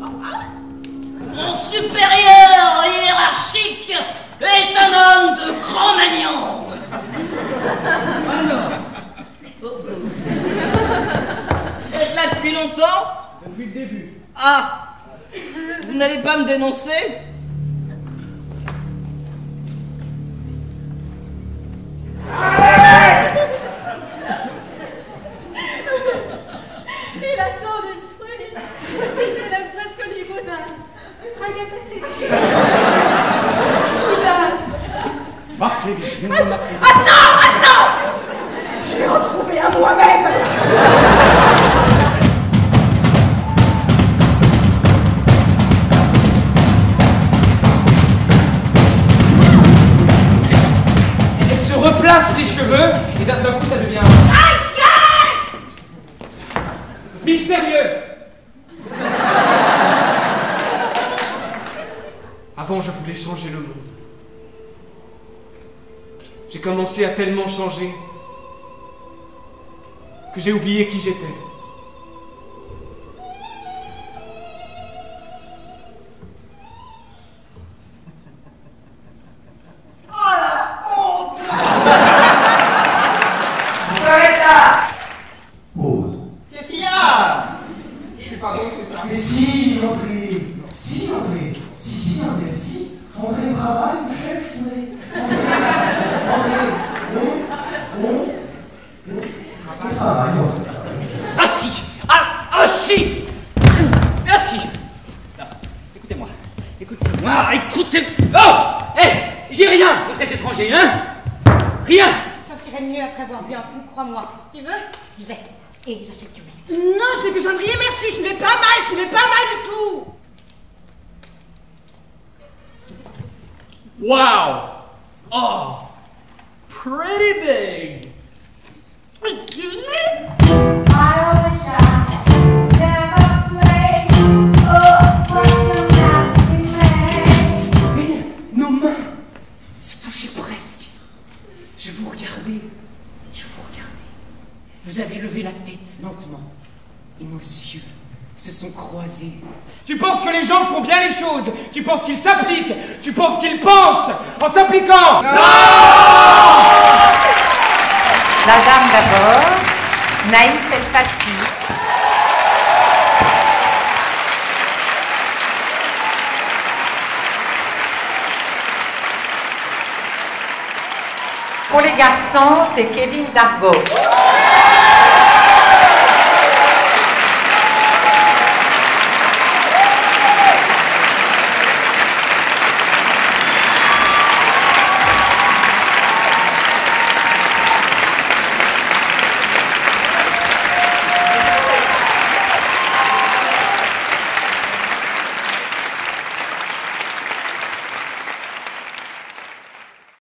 Mon supérieur hiérarchique est un homme de Cro-Magnon. Vous êtes là depuis longtemps? Depuis le début. Ah, vous n'allez pas me dénoncer? Il a tant d'esprit. Il s'élève presque au niveau d'un Agatha Christie. Marc Lévy, Attends! Je vais retrouver un moi-même. Elle se replace les cheveux et d'un coup ça devient mystérieux. Avant je voulais changer le monde. J'ai commencé à tellement changer que j'ai oublié qui j'étais. Qu'est-ce qu'il y a? Je suis pas bon, c'est ça. Mais si, André. Si, André. Si, André, si. André travaille, on cherche, André. On travaille, André. Ah si! Ah si! Merci! Non, écoutez-moi. Écoutez... Oh! J'ai rien contre les étrangers, hein? Rien! Tu te sentirais mieux après avoir bu un coup, crois-moi. Tu veux? J'y vais. Et j'achète du whisky. Non, je n'ai besoin de rien, merci. Je ne vais pas mal, je ne vais pas mal du tout. Wow! Oh! Pretty big! Excuse me? I wish I never played. Oh, what a mess we made. Mais nos mains se touchaient presque. Je vous regardais. Vous avez levé la tête lentement. Et nos yeux se sont croisés. Tu penses que les gens font bien les choses. Tu penses qu'ils s'appliquent. Tu penses qu'ils pensent en s'appliquant. Non! La dame d'abord, Naïs El Fassi. Pour les garçons, c'est Kevin Dargaud.